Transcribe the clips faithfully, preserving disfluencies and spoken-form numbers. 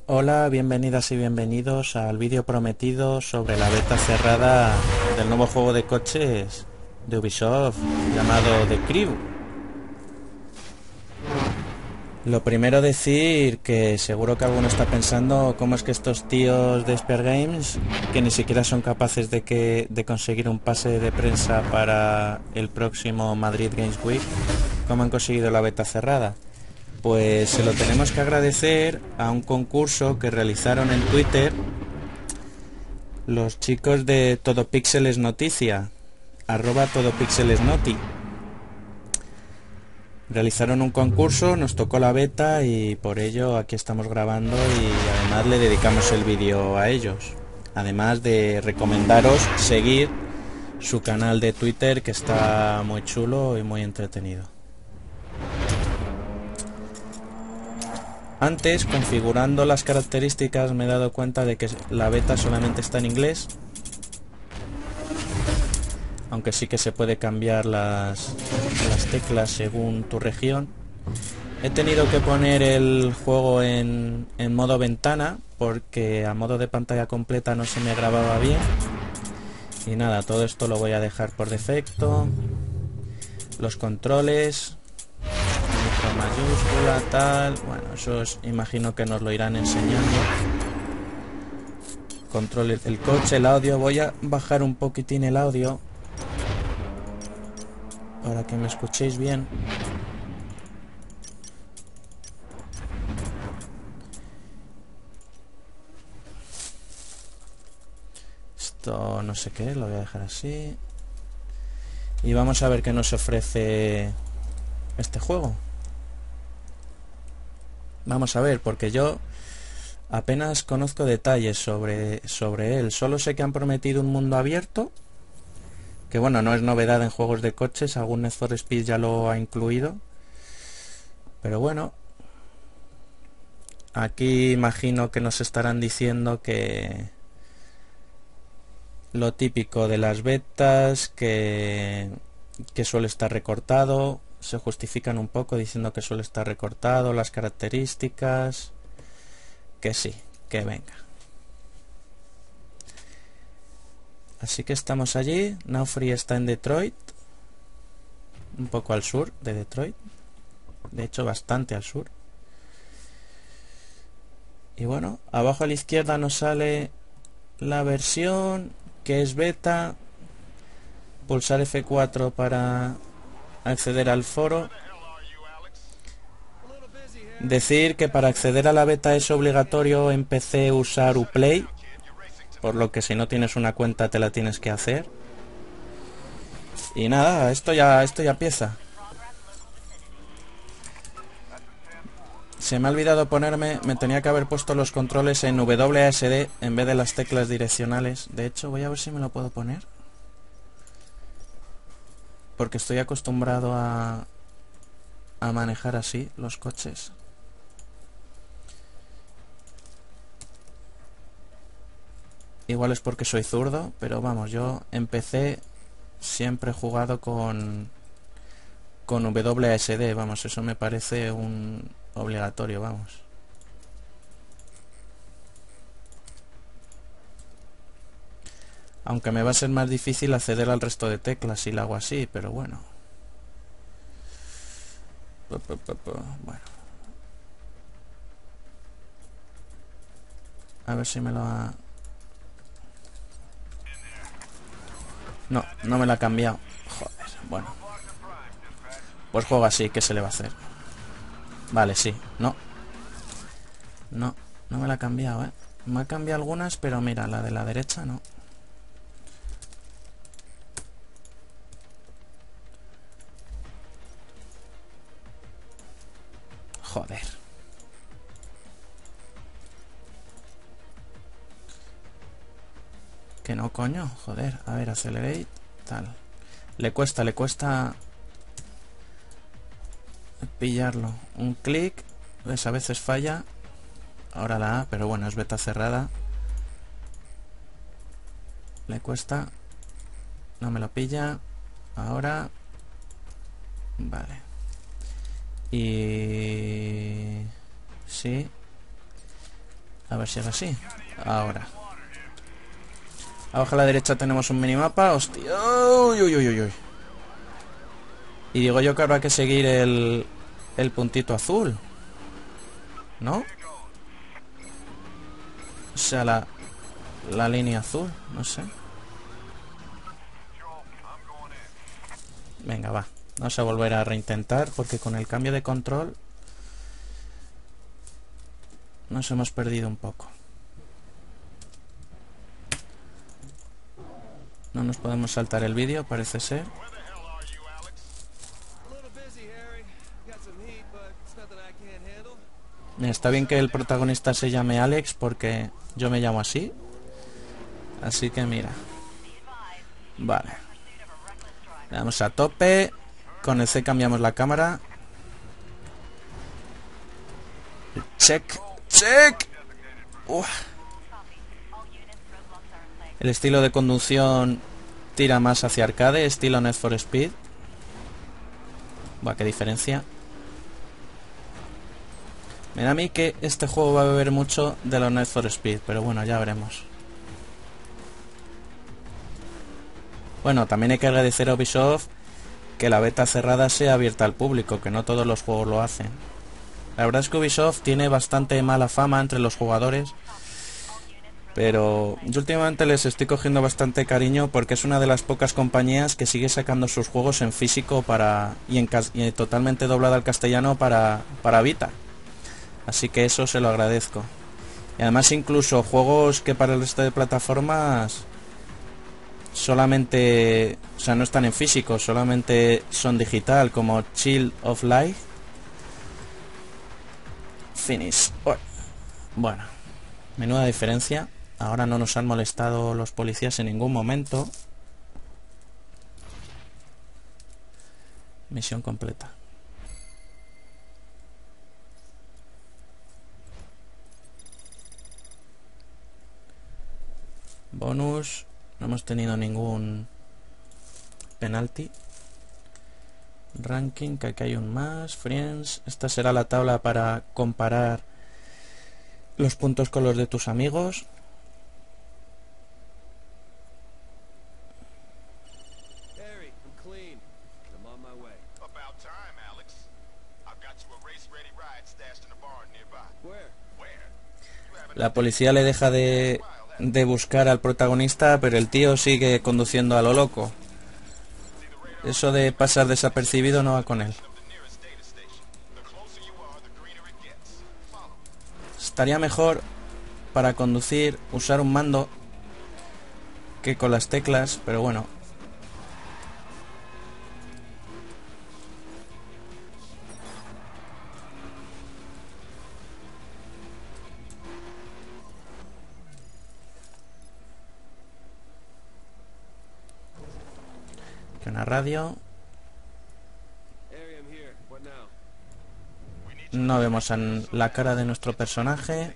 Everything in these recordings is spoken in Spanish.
Hola, bienvenidas y bienvenidos al vídeo prometido sobre la beta cerrada del nuevo juego de coches de Ubisoft llamado The Crew. Lo primero decir que seguro que alguno está pensando cómo es que estos tíos de Spear Games, que ni siquiera son capaces de, que, de conseguir un pase de prensa para el próximo Madrid Games Week, cómo han conseguido la beta cerrada. Pues se lo tenemos que agradecer a un concurso que realizaron en Twitter los chicos de Todo Píxeles Noticia, arroba Todo Píxeles Noti. Realizaron un concurso, nos tocó la beta y por ello aquí estamos grabando y además le dedicamos el vídeo a ellos. Además de recomendaros seguir su canal de Twitter, que está muy chulo y muy entretenido. Antes, configurando las características, me he dado cuenta de que la beta solamente está en inglés, aunque sí que se puede cambiar las, las teclas según tu región. He tenido que poner el juego en, en modo ventana porque a modo de pantalla completa no se me grababa bien. Y nada, todo esto lo voy a dejar por defecto. Los controles, micro mayúscula, tal. Bueno, eso es, imagino que nos lo irán enseñando. Controles del coche, el audio. Voy a bajar un poquitín el audio para que me escuchéis bien. Esto no sé qué, lo voy a dejar así. Y vamos a ver qué nos ofrece este juego. Vamos a ver, porque yo apenas conozco detalles sobre, sobre él. Solo sé que han prometido un mundo abierto, que bueno, no es novedad en juegos de coches, algún Need for Speed ya lo ha incluido. Pero bueno, aquí imagino que nos estarán diciendo que lo típico de las betas, que, que suele estar recortado. Se justifican un poco diciendo que suele estar recortado, las características, que sí, que venga. Así que estamos allí. Now Free está en Detroit, un poco al sur de Detroit, de hecho bastante al sur. Y bueno, abajo a la izquierda nos sale la versión, que es beta. Pulsar F cuatro para acceder al foro. Decir que para acceder a la beta es obligatorio en P C usar Uplay, por lo que si no tienes una cuenta te la tienes que hacer. Y nada, esto ya, esto ya empieza. Se me ha olvidado ponerme, me tenía que haber puesto los controles en W A S D en vez de las teclas direccionales. De hecho, voy a ver si me lo puedo poner, porque estoy acostumbrado a, a manejar así los coches. Igual es porque soy zurdo, pero vamos, yo en P C siempre he jugado con con W A S D, vamos, eso me parece un obligatorio, vamos. Aunque me va a ser más difícil acceder al resto de teclas si lo hago así, pero bueno. Bueno. A ver si me lo ha... No, no me lo ha cambiado. Joder, bueno. Pues juego así, ¿qué se le va a hacer? Vale, sí, no. No, no me la ha cambiado, ¿eh? Me ha cambiado algunas, pero mira, la de la derecha no. Joder. Que no, coño, joder. A ver, accelerate, tal. Le cuesta, le cuesta pillarlo. Un clic, pues a veces falla. Ahora la A, pero bueno, es beta cerrada. Le cuesta. No me lo pilla. Ahora. Vale. Y... sí. A ver si es así. Ahora. Abajo a la derecha tenemos un minimapa. Hostia. Uy, uy, uy, uy. Y digo yo que habrá que seguir el, el puntito azul, ¿no? O sea, la, la línea azul, no sé. Venga, va. Vamos a volver a reintentar porque con el cambio de control nos hemos perdido un poco. No nos podemos saltar el vídeo, parece ser. Está bien que el protagonista se llame Alex porque yo me llamo así. Así que mira. Vale. Le damos a tope. Con el C cambiamos la cámara. Check. Check. Uf. El estilo de conducción tira más hacia arcade, estilo Need for Speed. Buah, qué diferencia. Me da a mí que este juego va a beber mucho de los Need for Speed, pero bueno, ya veremos. Bueno, también hay que agradecer a Ubisoft que la beta cerrada sea abierta al público, que no todos los juegos lo hacen. La verdad es que Ubisoft tiene bastante mala fama entre los jugadores, pero yo últimamente les estoy cogiendo bastante cariño porque es una de las pocas compañías que sigue sacando sus juegos en físico para y, en, y totalmente doblado al castellano para, para Vita. Así que eso se lo agradezco. Y además incluso juegos que para el resto de plataformas solamente, o sea, no están en físico, solamente son digital, como Child of Light. Finish. Oh. Bueno, menuda diferencia. Ahora no nos han molestado los policías en ningún momento. Misión completa. Bonus. No hemos tenido ningún penalti. Ranking, que aquí hay un más. Friends. Esta será la tabla para comparar los puntos con los de tus amigos. La policía le deja de, de buscar al protagonista, pero el tío sigue conduciendo a lo loco. Eso de pasar desapercibido no va con él. Estaría mejor para conducir usar un mando que con las teclas, pero bueno. Aquí una radio. No vemos en la cara de nuestro personaje.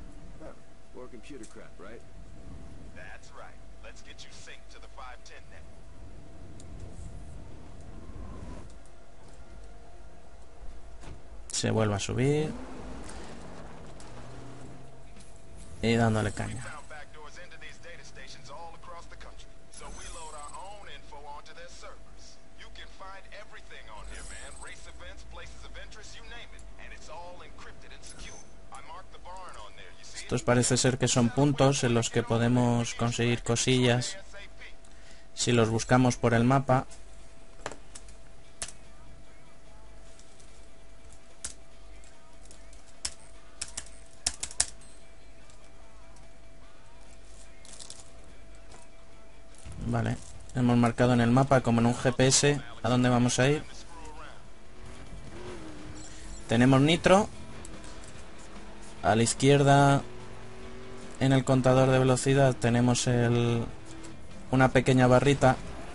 Se vuelve a subir. Y dándole caña. Estos parece ser que son puntos en los que podemos conseguir cosillas si los buscamos por el mapa. Vale, hemos marcado en el mapa como en un G P S a dónde vamos a ir. Tenemos nitro. A la izquierda en el contador de velocidad tenemos el, una pequeña barrita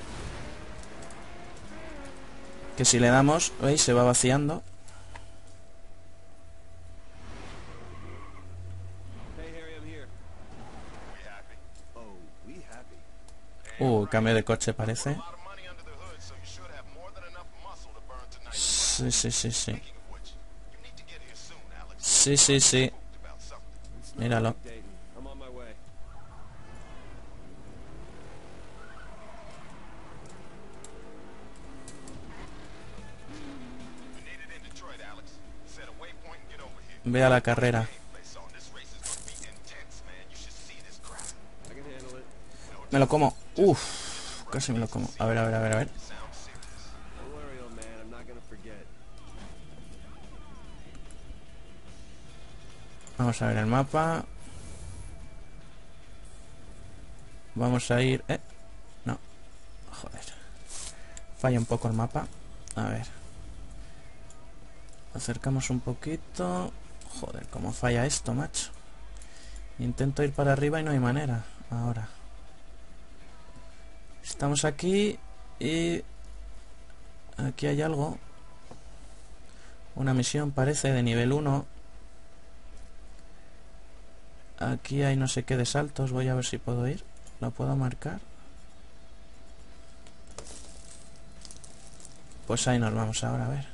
que si le damos, ¿veis? Se va vaciando. Uh, cambio de coche parece. Sí, sí, sí, sí. Sí, sí, sí. Míralo. Ve a la carrera. Me lo como. Uff, casi me lo como. A ver, a ver, a ver, a ver. Vamos a ver el mapa. Vamos a ir... Eh, no. Joder. Falla un poco el mapa. A ver. Acercamos un poquito. Joder, cómo falla esto, macho. Intento ir para arriba y no hay manera. Ahora. Estamos aquí y... aquí hay algo. Una misión parece de nivel uno. Aquí hay no sé qué de saltos. Voy a ver si puedo ir. ¿Lo puedo marcar? Pues ahí nos vamos ahora, a ver.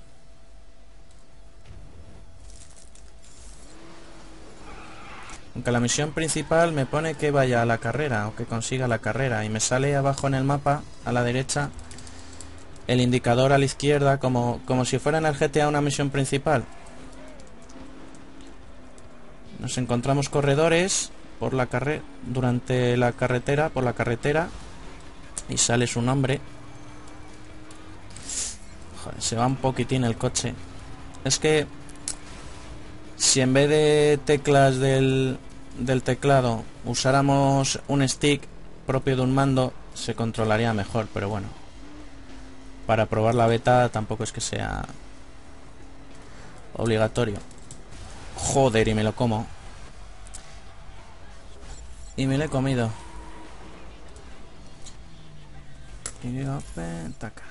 Aunque la misión principal me pone que vaya a la carrera o que consiga la carrera. Y me sale abajo en el mapa, a la derecha, el indicador a la izquierda, como, como si fuera en el G T A una misión principal. Nos encontramos corredores por la carre durante la carretera, por la carretera, y sale su nombre. Joder, se va un poquitín el coche. Es que si en vez de teclas del, del teclado usáramos un stick propio de un mando, se controlaría mejor, pero bueno, para probar la beta tampoco es que sea obligatorio. Joder, y me lo como. Y me lo he comido. Y taca.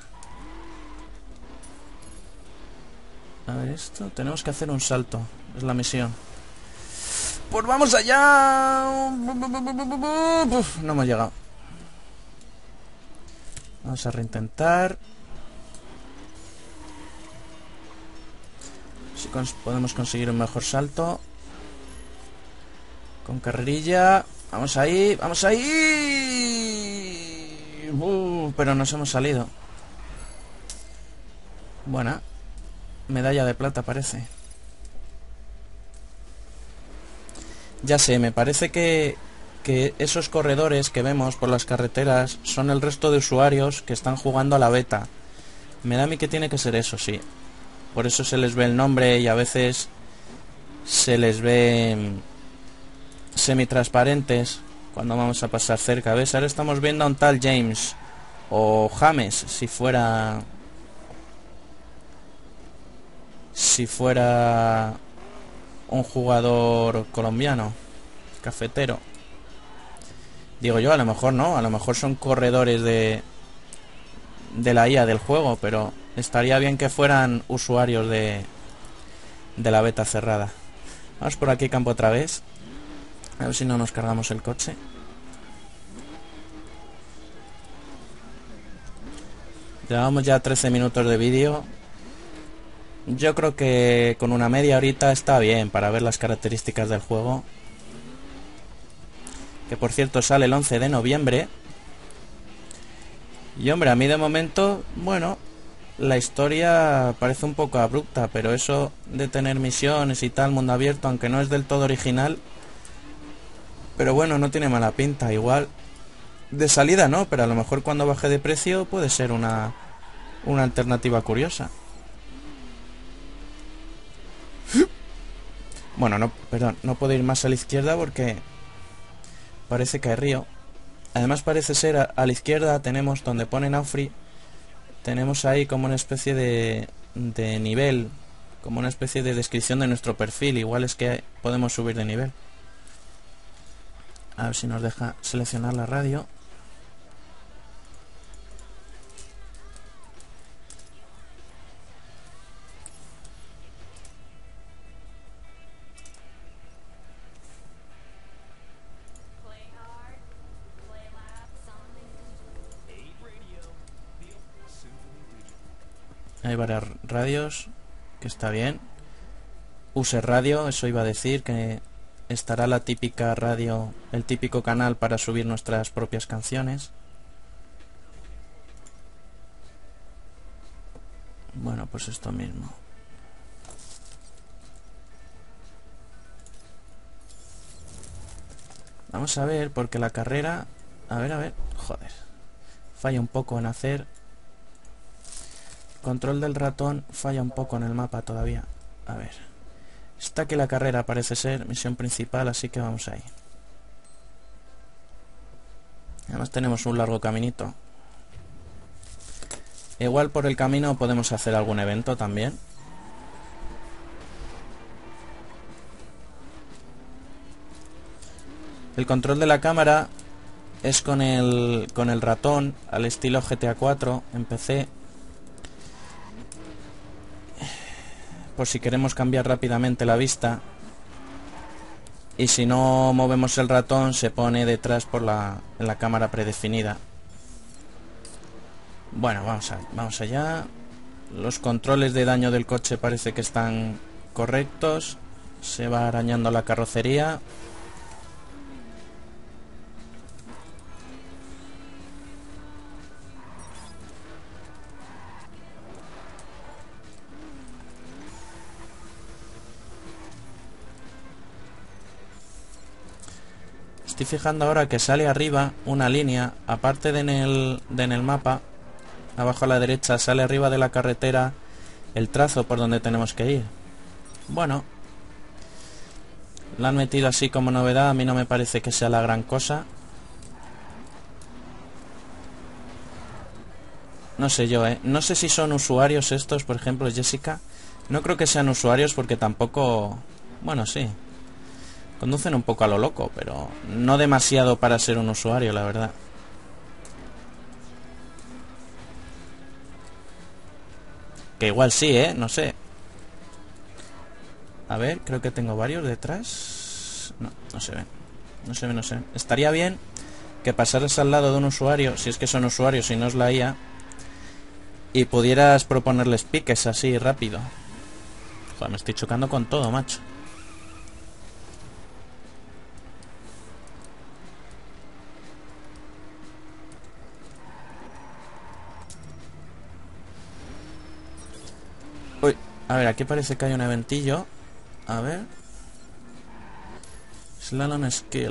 A ver esto. Tenemos que hacer un salto. Es la misión. Pues vamos allá. Uf, no hemos llegado. Vamos a reintentar. Si cons podemos conseguir un mejor salto. Con carrerilla. Vamos ahí. Vamos ahí. Uh, pero nos hemos salido. Buena. Medalla de plata parece. Ya sé, me parece que, que esos corredores que vemos por las carreteras son el resto de usuarios que están jugando a la beta. Me da a mí que tiene que ser eso, sí. Por eso se les ve el nombre y a veces se les ve semitransparentes cuando vamos a pasar cerca. ¿Ves? Ahora estamos viendo a un tal James o James, si fuera... si fuera un jugador colombiano, cafetero. Digo yo, a lo mejor no, a lo mejor son corredores de de la I A del juego, pero estaría bien que fueran usuarios de de la beta cerrada. Vamos por aquí campo otra vez. A ver si no nos cargamos el coche. Llevamos ya trece minutos de vídeo. Yo creo que con una media horita está bien para ver las características del juego. Que por cierto sale el once de noviembre. Y hombre, a mí de momento, bueno, la historia parece un poco abrupta, pero eso de tener misiones y tal, mundo abierto, aunque no es del todo original, pero bueno, no tiene mala pinta. Igual de salida no, pero a lo mejor cuando baje de precio puede ser una, una alternativa curiosa. Bueno, no, perdón, no puedo ir más a la izquierda porque parece que hay río. Además parece ser a, a la izquierda tenemos donde pone Naufri. Tenemos ahí como una especie de, de nivel, como una especie de descripción de nuestro perfil. Igual es que podemos subir de nivel. A ver si nos deja seleccionar la radio. Hay varias radios, que está bien. Use radio, eso iba a decir, que estará la típica radio, el típico canal para subir nuestras propias canciones. Bueno, pues esto mismo. Vamos a ver, porque la carrera... A ver, a ver... Joder. Falla un poco en hacer... Control del ratón falla un poco en el mapa todavía. A ver. Está aquí la carrera, parece ser misión principal, así que vamos ahí. Además tenemos un largo caminito. Igual por el camino podemos hacer algún evento también. El control de la cámara es con el, con el ratón, al estilo G T A cuatro en P C. Por si queremos cambiar rápidamente la vista. Y si no movemos el ratón, se pone detrás por la, en la cámara predefinida. Bueno, vamos, a, vamos allá. Los controles de daño del coche parece que están correctos. Se va arañando la carrocería. Estoy fijando ahora que sale arriba una línea, aparte de en el, de en el mapa, abajo a la derecha, sale arriba de la carretera el trazo por donde tenemos que ir. Bueno, la han metido así como novedad, a mí no me parece que sea la gran cosa. No sé yo, eh. No sé si son usuarios estos, por ejemplo, Jessica. No creo que sean usuarios porque tampoco... Bueno, sí. Conducen un poco a lo loco, pero no demasiado para ser un usuario, la verdad. Que igual sí, ¿eh? No sé. A ver, creo que tengo varios detrás. No, no se ven. No se ven, no se ven. Estaría bien que pasaras al lado de un usuario, si es que son usuarios y no es la I A, y pudieras proponerles piques así rápido. Joder, me estoy chocando con todo, macho. Uy, a ver, aquí parece que hay un eventillo. A ver. Slalom Skill.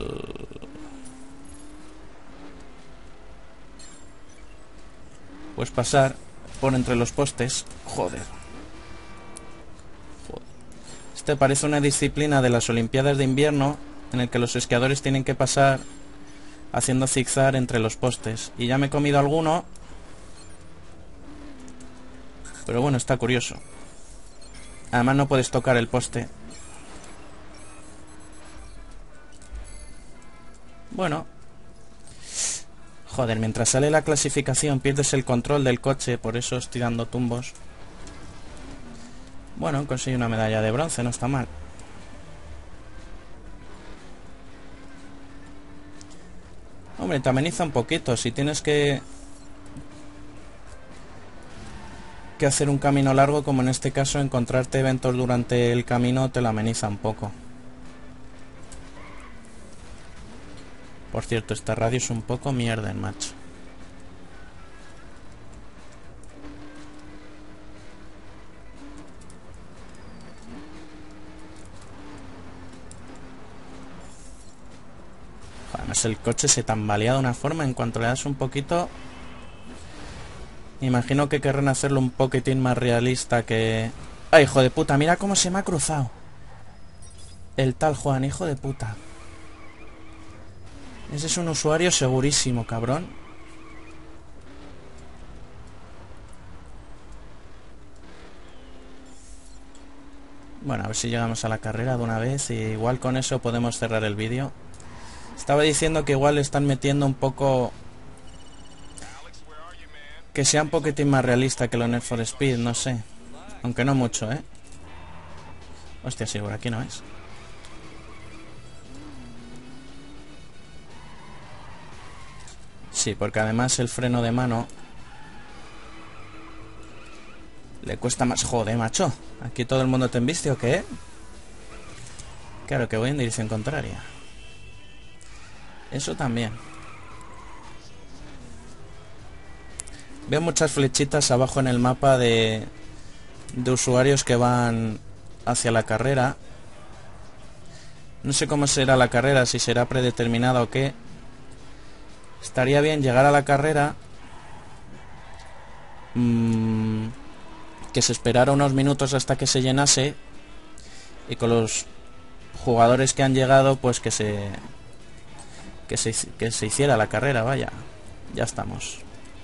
Puedes pasar por entre los postes. Joder. Joder. Este parece una disciplina de las Olimpiadas de Invierno en el que los esquiadores tienen que pasar haciendo zigzag entre los postes. Y ya me he comido alguno. Pero bueno, está curioso. Además no puedes tocar el poste. Bueno. Joder, mientras sale la clasificación pierdes el control del coche, por eso estoy dando tumbos. Bueno, conseguí una medalla de bronce, no está mal. Hombre, te ameniza un poquito. Si tienes que... que hacer un camino largo, como en este caso, encontrarte eventos durante el camino te lo ameniza un poco. Por cierto, esta radio es un poco mierda, macho. Además el coche se tambalea de una forma en cuanto le das un poquito. Imagino que querrán hacerlo un poquitín más realista que... ¡Ay, hijo de puta! Mira cómo se me ha cruzado el tal Juan, hijo de puta. Ese es un usuario segurísimo, cabrón. Bueno, a ver si llegamos a la carrera de una vez. Y igual con eso podemos cerrar el vídeo. Estaba diciendo que igual le están metiendo un poco... que sea un poquitín más realista que lo Need for Speed, no sé. Aunque no mucho, ¿eh? Hostia, sí, por aquí no es. Sí, porque además el freno de mano le cuesta más. Joder, macho. ¿Aquí todo el mundo te embiste o qué? Claro que voy en dirección contraria. Eso también. Veo muchas flechitas abajo en el mapa de, de usuarios que van hacia la carrera. No sé cómo será la carrera, si será predeterminada o qué. Estaría bien llegar a la carrera, mmm, que se esperara unos minutos hasta que se llenase, y con los jugadores que han llegado, pues que se que se, que se hiciera la carrera, vaya. Ya estamos.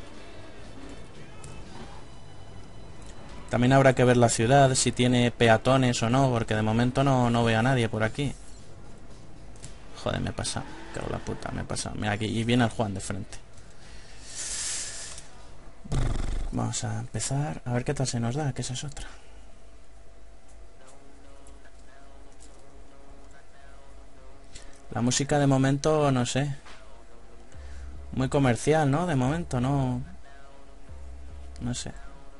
También habrá que ver la ciudad, si tiene peatones o no, porque de momento no, no veo a nadie por aquí. Joder, me pasa. Cago la puta, me pasa. Mira aquí, y viene el Juan de frente. Vamos a empezar. A ver qué tal se nos da, que esa es otra. La música de momento, no sé. Muy comercial, ¿no? De momento, no... No sé.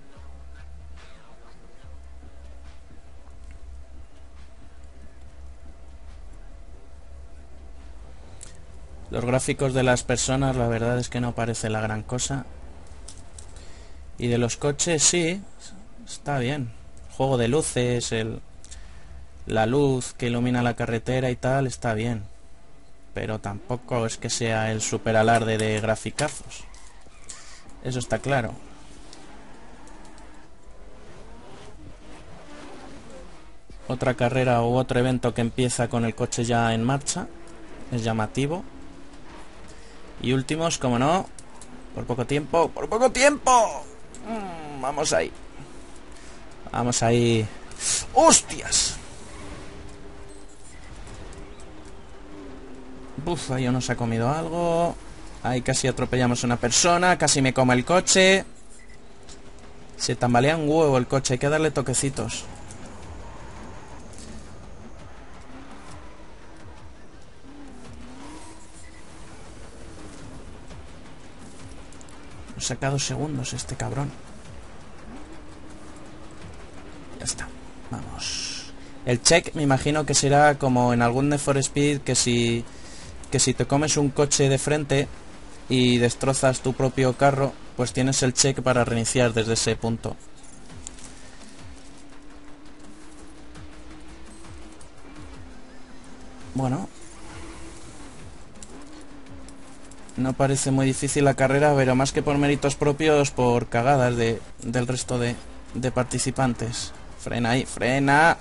Los gráficos de las personas, la verdad es que no parece la gran cosa. Y de los coches, sí, está bien. Juego de luces, el, la luz que ilumina la carretera y tal, está bien. Pero tampoco es que sea el super alarde de graficazos. Eso está claro. Otra carrera u otro evento que empieza con el coche ya en marcha. Es llamativo. Y últimos, como no, por poco tiempo, por poco tiempo. Mm, vamos ahí. Vamos ahí. ¡Hostias! Buf, ahí nos ha comido algo. Ahí casi atropellamos a una persona. Casi me come el coche. Se tambalea un huevo el coche. Hay que darle toquecitos. Nos saca dos segundos este cabrón. Ya está. Vamos. El check me imagino que será como en algún Need for Speed, que si que si te comes un coche de frente y destrozas tu propio carro, pues tienes el check para reiniciar desde ese punto. Bueno, no parece muy difícil la carrera, pero más que por méritos propios, por cagadas de, del resto de, de participantes. Frena ahí, frena.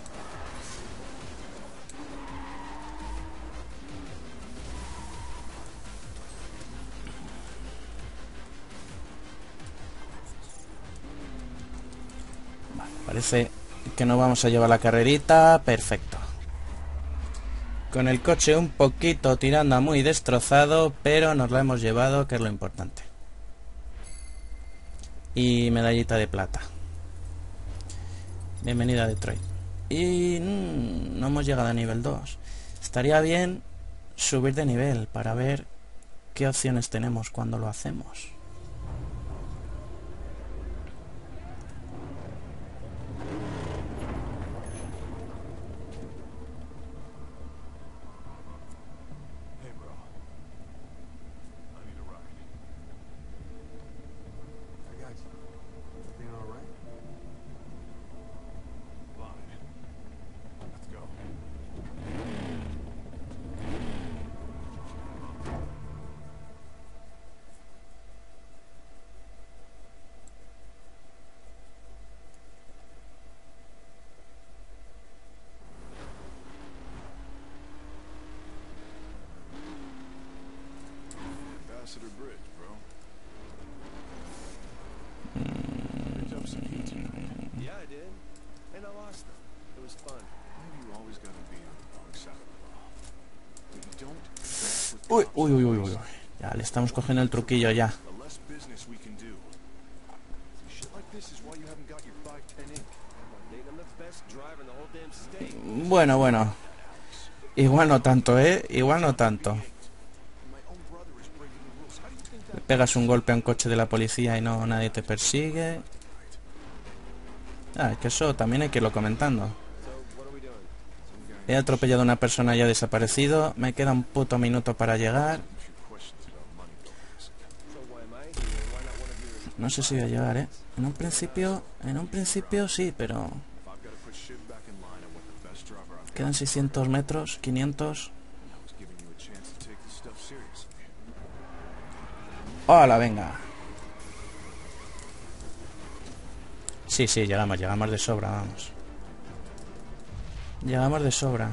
Vale, parece que no vamos a llevar la carrerita. Perfecto. Con el coche un poquito tirando a muy destrozado, pero nos lo hemos llevado, que es lo importante. Y medallita de plata. Bienvenida a Detroit. Y mmm, no hemos llegado a nivel dos. Estaría bien subir de nivel para ver qué opciones tenemos cuando lo hacemos. Uy, uy, uy, uy, uy. Ya le estamos cogiendo el truquillo ya. Bueno, bueno. Igual no tanto, ¿eh? Igual no tanto. Le pegas un golpe a un coche de la policía y no nadie te persigue. Ah, es que eso también hay que irlo comentando. He atropellado a una persona y ha desaparecido. Me queda un puto minuto para llegar. No sé si voy a llegar, ¿eh? En un principio... En un principio sí, pero... Quedan seiscientos metros, quinientos... ¡Hola, venga! Sí, sí, llegamos, llegamos de sobra, vamos. Llegamos de sobra.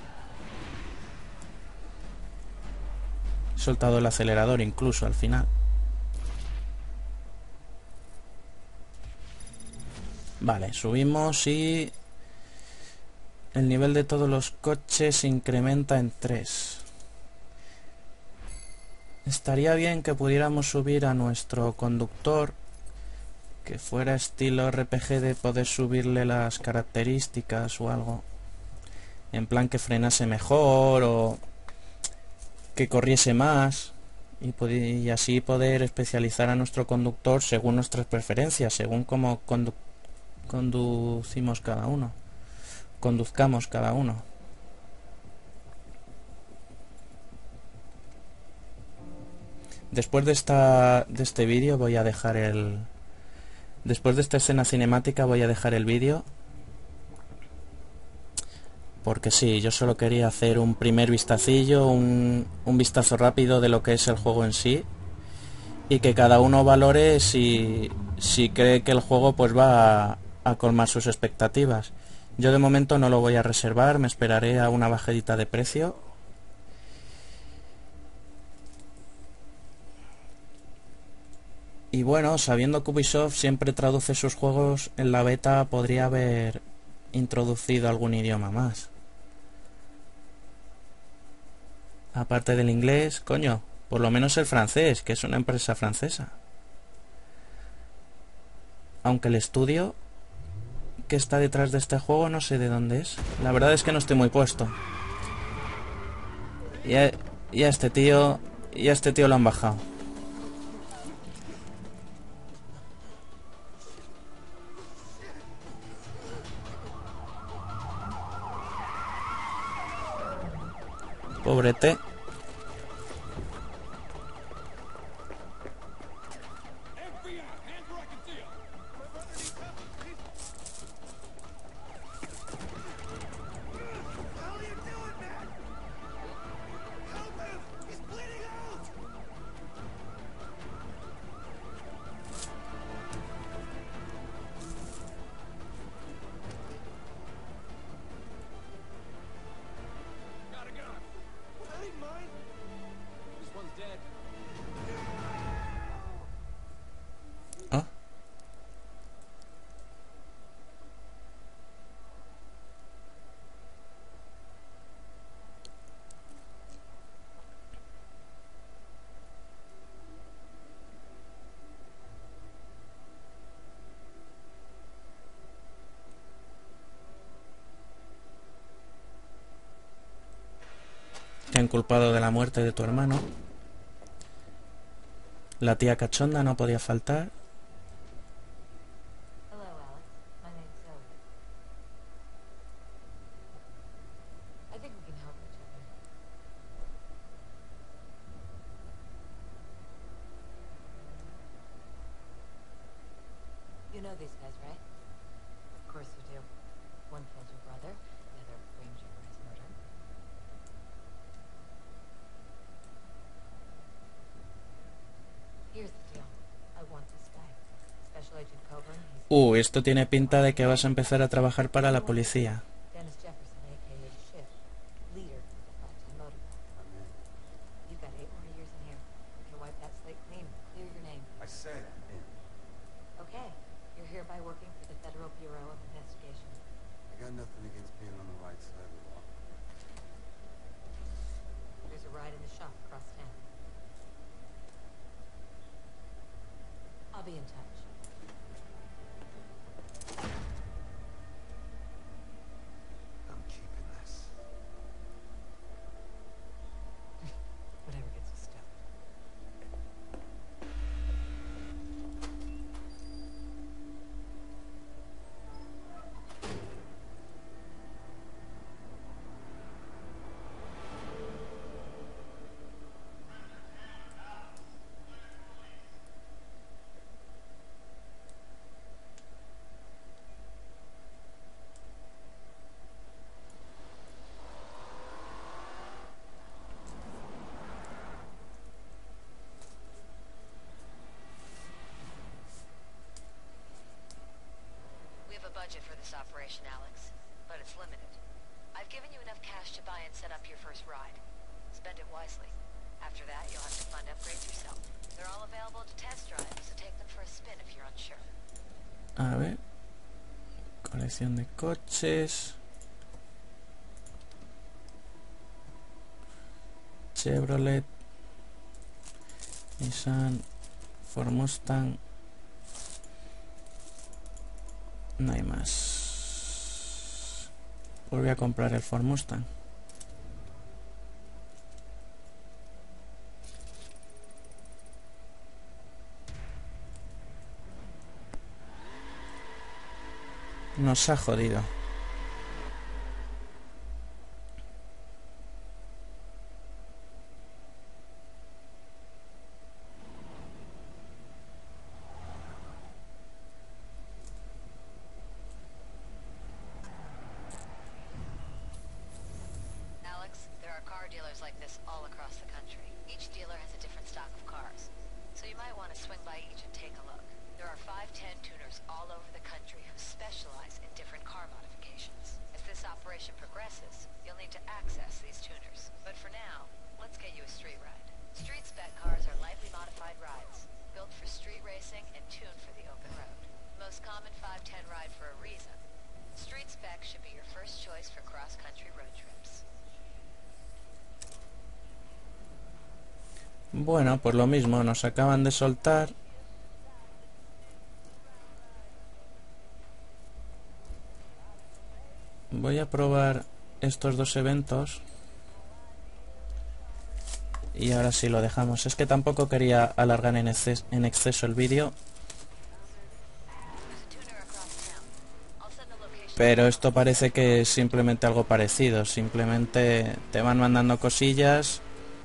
He soltado el acelerador incluso al final. Vale, subimos y... El nivel de todos los coches se incrementa en tres. Estaría bien que pudiéramos subir a nuestro conductor, que fuera estilo R P G, de poder subirle las características o algo. En plan que frenase mejor o que corriese más. Y, y así poder especializar a nuestro conductor según nuestras preferencias, según cómo condu conducimos cada uno. Conduzcamos cada uno. Después de esta de este vídeo voy a dejar el... Después de esta escena cinemática voy a dejar el vídeo. Porque sí, yo solo quería hacer un primer vistacillo, un, un vistazo rápido de lo que es el juego en sí. Y que cada uno valore si, si cree que el juego pues va a, a colmar sus expectativas. Yo de momento no lo voy a reservar, me esperaré a una bajadita de precio. Y bueno, sabiendo que Ubisoft siempre traduce sus juegos, en la beta podría haber introducido algún idioma más. Aparte del inglés, coño, por lo menos el francés, que es una empresa francesa. Aunque el estudio que está detrás de este juego no sé de dónde es. La verdad es que no estoy muy puesto. Y a, y a este tío, y a este tío lo han bajado. Pobrete. ¿Ah? Te han culpado de la muerte de tu hermano. La tía cachonda no podía faltar. You know these guys, right? Of course you do. One killed your brother, the other framed you for his murder. Here's the deal. I want this guy. Special Agent Coburn, he's... Uh, esto tiene pinta de que vas a empezar a trabajar para la policía. Dennis Jefferson, a k a. Schiff, leader of the five-ten motor club. You've got eight more years in here. You can wipe that slate clean. Clear your name. I said I'm in. Okay. You're hereby working for the Federal Bureau of Investigation. I got nothing against being on the right side of the law. There's a ride in the shop across town. I'll be in touch. budget for this operation, Alex, but it's limited. I've given you enough cash to buy and set up your first ride. Spend it wisely. After that, you'll have to fund upgrades yourself. They're all available to test drive, so take them for a spin if you're unsure. A ver. Colección de coches. Chevrolet, Nissan, Ford Mustang. No hay más. Volví a comprar el Ford Mustang. Nos ha jodido. Alex, there are car dealers like this all across the country. Each dealer has a different stock of cars, so you might want to swing by each and take a look. There are five ten tuners all over the country who specialize in different car modifications. As this operation progresses, you'll need to access these tuners. But for now, let's get you a street ride. Street spec cars are lightly modified rides, built for street racing and tuned for the open road. Most common five ten ride for a reason. Street spec should be your first choice for cross-country road trips. Bueno, pues lo mismo, nos acaban de soltar. Voy a probar estos dos eventos. Y ahora sí lo dejamos. Es que tampoco quería alargar en exceso, en exceso el vídeo. Pero esto parece que es simplemente algo parecido. Simplemente te van mandando cosillas.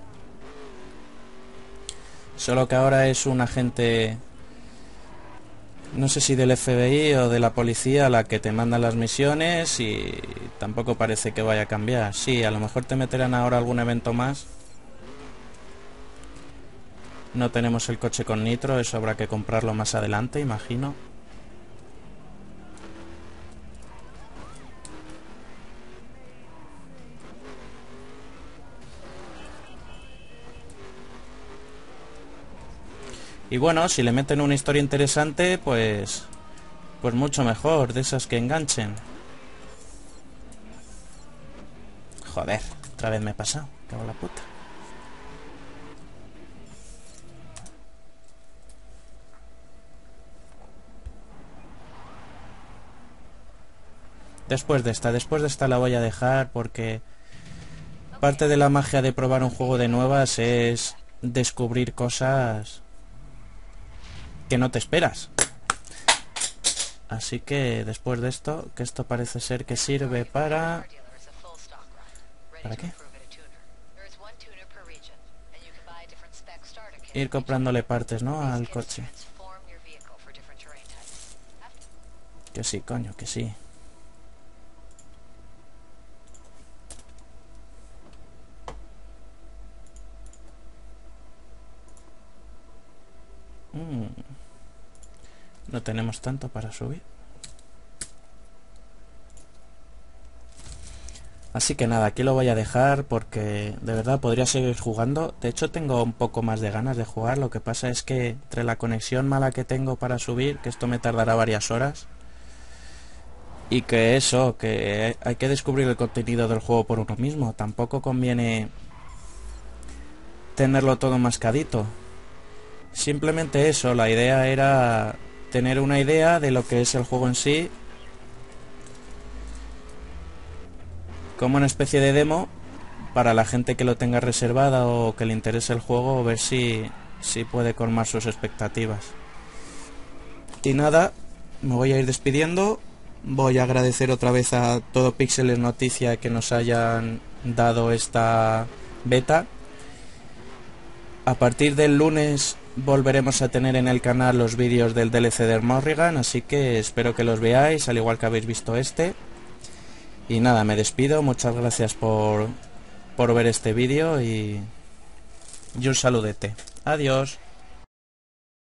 Solo que ahora es un agente, no sé si del F B I o de la policía, la que te manda las misiones, y tampoco parece que vaya a cambiar. Sí, a lo mejor te meterán ahora algún evento más. No tenemos el coche con nitro, eso habrá que comprarlo más adelante, imagino. Y bueno, si le meten una historia interesante, pues pues mucho mejor, de esas que enganchen. Joder, otra vez me he pasado, cago en la puta. Después de esta, después de esta la voy a dejar porque parte de la magia de probar un juego de nuevas es descubrir cosas que no te esperas. Así que después de esto, que esto parece ser que sirve para... ¿Para qué? Ir comprándole partes, ¿no? Al coche. Que sí, coño, que sí. Mm. No tenemos tanto para subir. Así que nada, aquí lo voy a dejar porque de verdad podría seguir jugando. De hecho tengo un poco más de ganas de jugar. Lo que pasa es que entre la conexión mala que tengo para subir, que esto me tardará varias horas, y que eso, que hay que descubrir el contenido del juego por uno mismo. Tampoco conviene tenerlo todo mascadito. Simplemente eso, la idea era tener una idea de lo que es el juego en sí, como una especie de demo para la gente que lo tenga reservada o que le interese el juego, ver si, si puede colmar sus expectativas. Y nada, me voy a ir despidiendo. Voy a agradecer otra vez a Todo Píxeles Noticia que nos hayan dado esta beta. A partir del lunes volveremos a tener en el canal los vídeos del D L C de Morrigan, así que espero que los veáis, al igual que habéis visto este. Y nada, me despido, muchas gracias por, por ver este vídeo y, y un saludete. Adiós.